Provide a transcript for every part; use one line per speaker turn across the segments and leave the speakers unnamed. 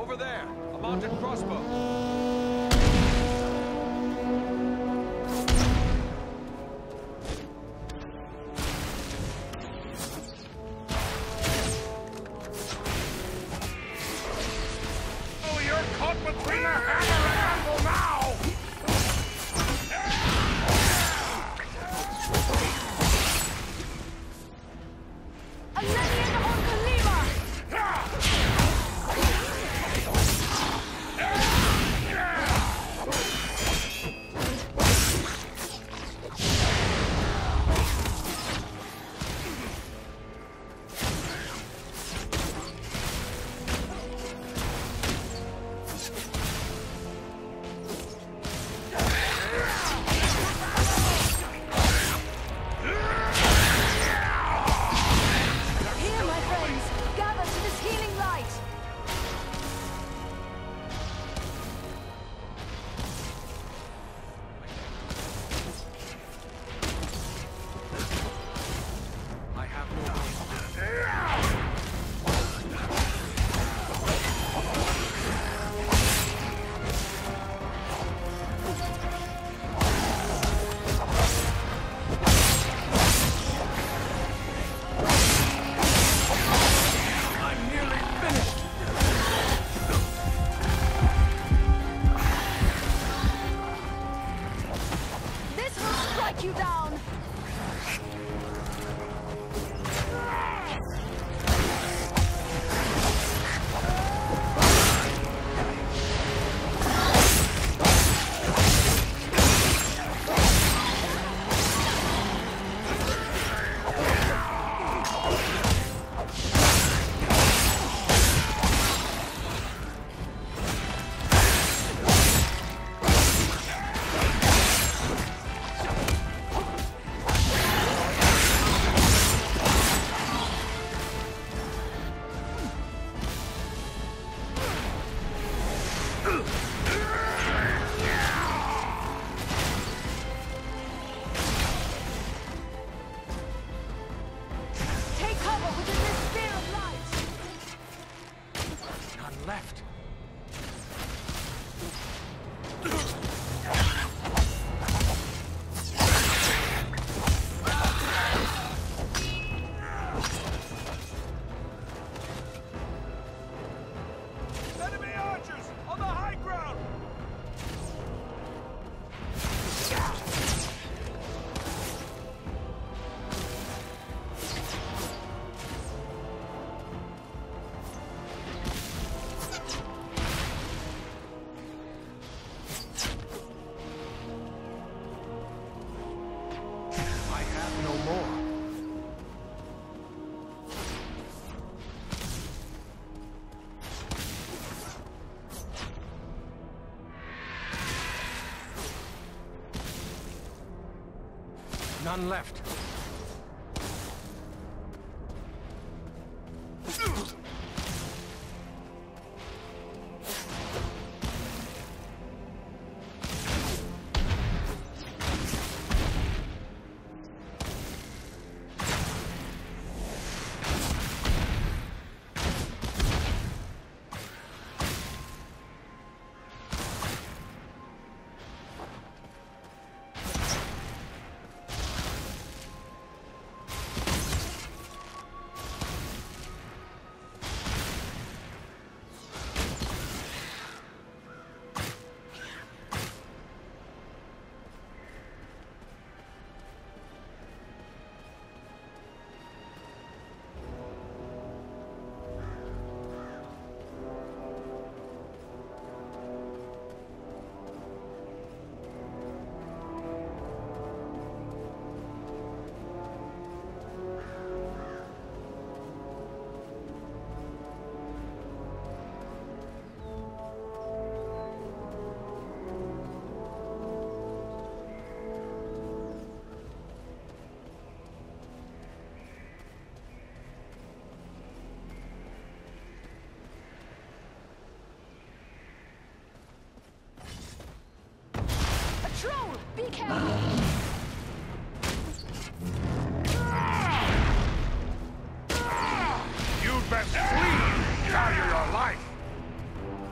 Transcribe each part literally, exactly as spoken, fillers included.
over there. A mounted crossbow.
Between the hammer and anvil now!
Alenian on Kalima! You down!
Left. Enemy archers on the high ground. None left.
Troll! Be careful!
You'd best flee! Value your life!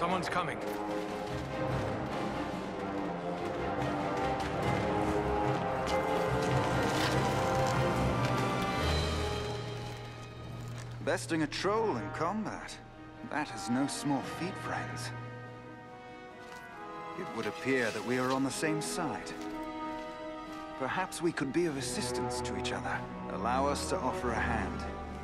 Someone's coming.
Besting a troll in combat. That is no small feat, friends. It would appear that we are on the same side. Perhaps we could be of assistance to each other. Allow us to offer a hand.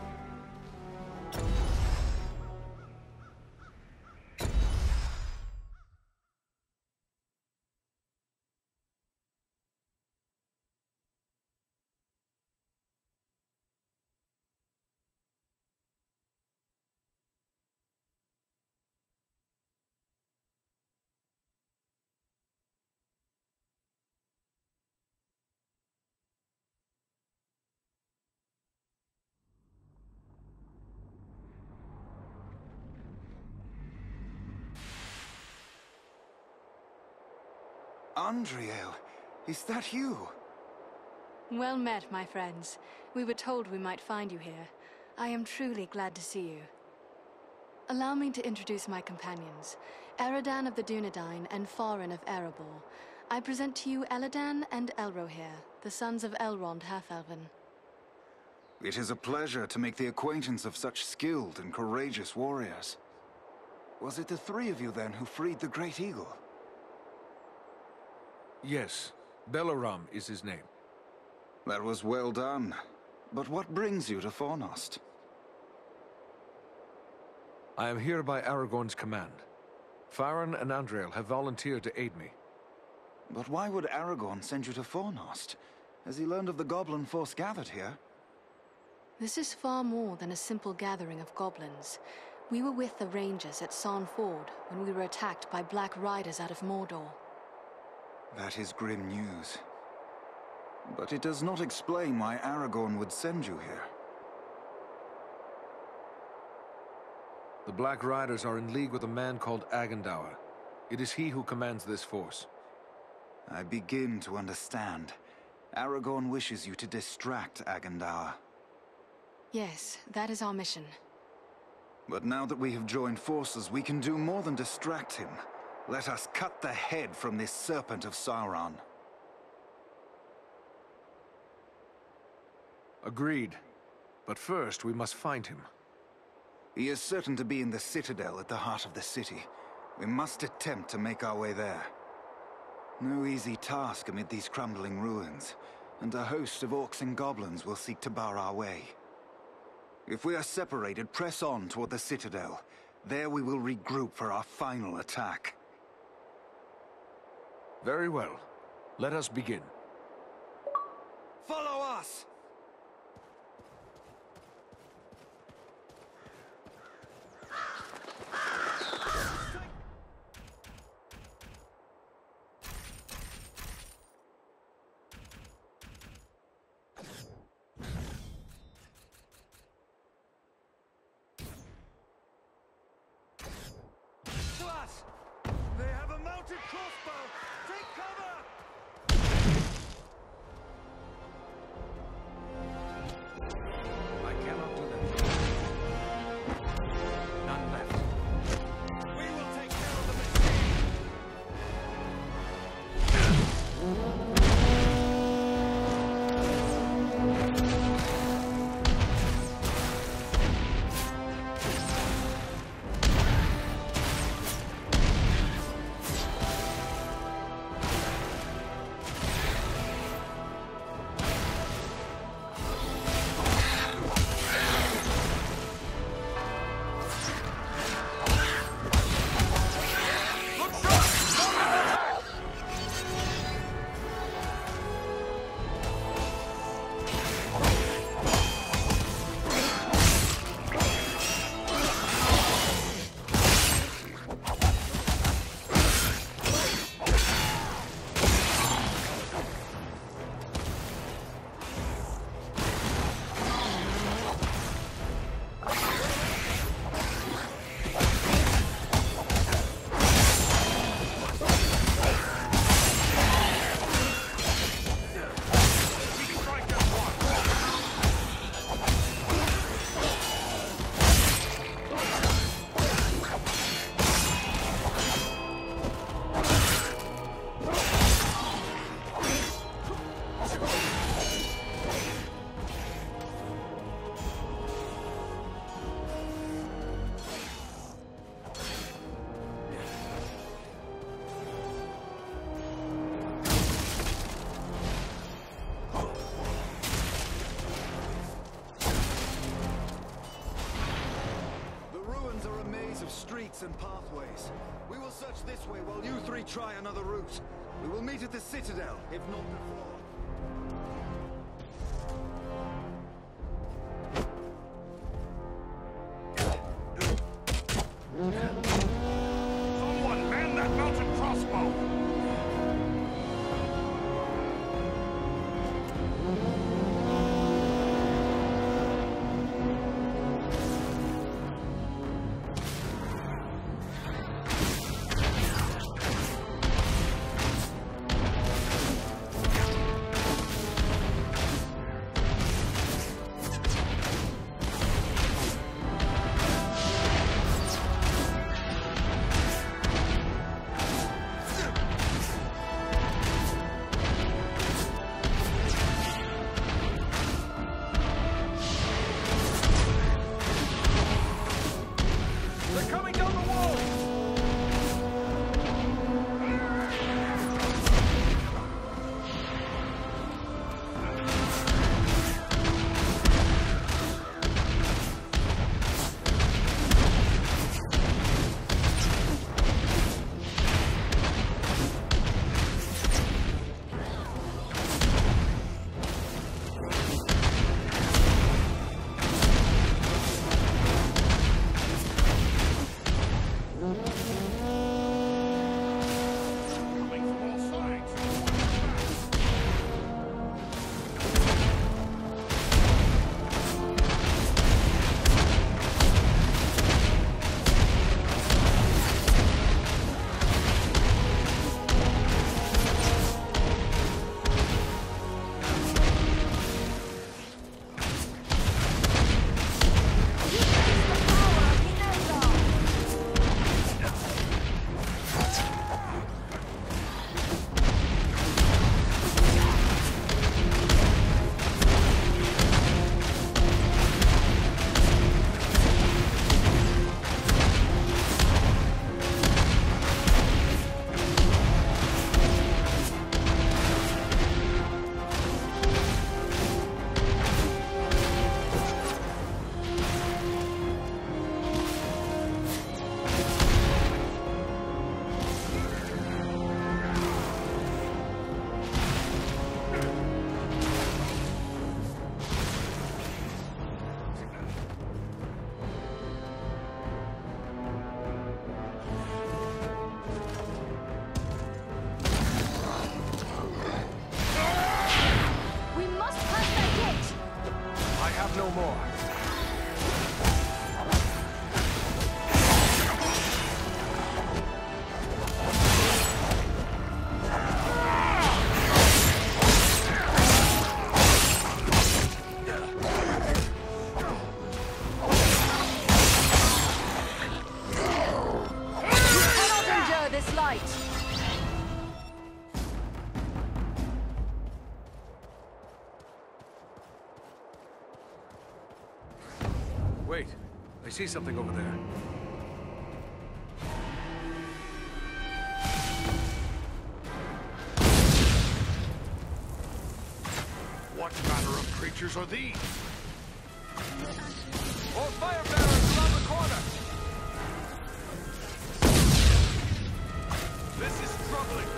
Andriel, is that you?
Well met, my friends. We were told we might find you here. I am truly glad to see you. Allow me to introduce my companions. Eridan of the Dunedain and Farin of Erebor. I present to you Eladan and Elrohir, the sons of Elrond Half-Elven.
It is a pleasure to make the acquaintance of such skilled and courageous warriors. Was it the three of you then who freed the Great Eagle?
Yes, Belaram is his name.
That was well done. But what brings you to Fornost?
I am here by Aragorn's command. Farin and Andriel have volunteered to aid me.
But why would Aragorn send you to Fornost? Has he learned of the goblin force gathered here?
This is far more than a simple gathering of goblins. We were with the Rangers at Sarn Ford when we were attacked by Black Riders out of Mordor.
That is grim news. But it does not explain why Aragorn would send you here.
The Black Riders are in league with a man called Agandaur. It is he who commands this force.
I begin to understand. Aragorn wishes you to distract Agandaur.
Yes, that is our mission.
But now that we have joined forces, we can do more than distract him. Let us cut the head from this serpent of Sauron.
Agreed. But first, we must find him.
He is certain to be in the Citadel at the heart of the city. We must attempt to make our way there. No easy task amid these crumbling ruins, and a host of orcs and goblins will seek to bar our way. If we are separated, press on toward the Citadel. There we will regroup for our final attack.
Very well. Let us begin.
Follow us!
To us! They have a mounted crossbow! Take cover!
streets and pathways. We will search this way while you three try another route. We will meet at the Citadel, if not before.
Someone man that mounted crossbow!
No more. Wait, I see something over there.
What manner of creatures are these?
More fire barrels around the corner! This is troubling!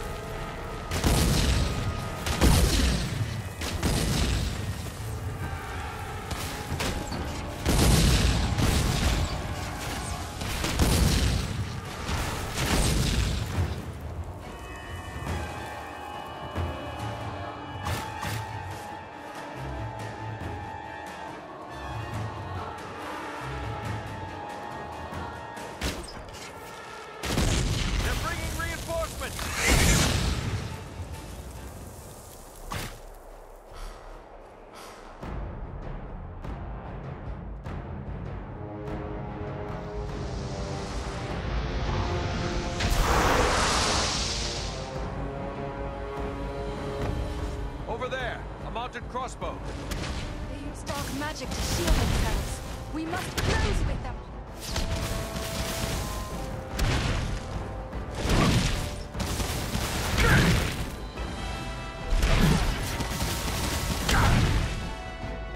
Over there, a mounted crossbow.
They use dark magic to shield themselves. We must close with them.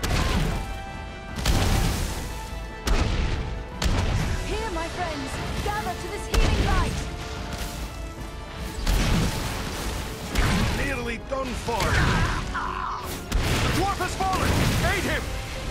Here, my friends,
fallen! The dwarf has fallen! Aid him!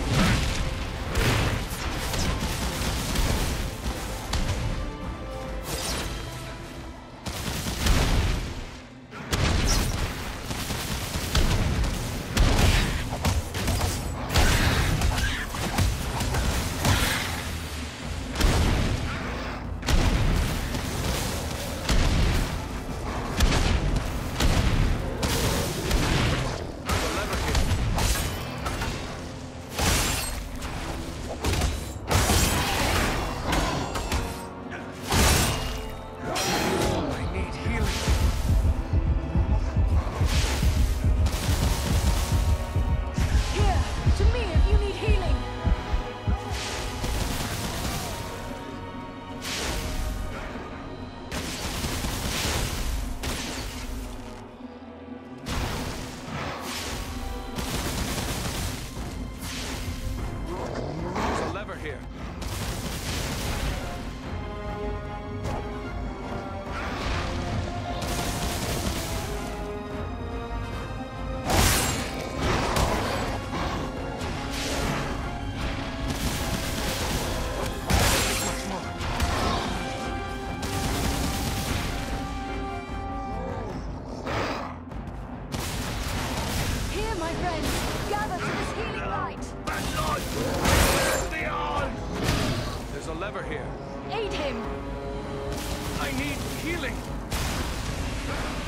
Here.
Here, my friends, gather to this healing light.
There's a lever here.
Aid him!
I need healing.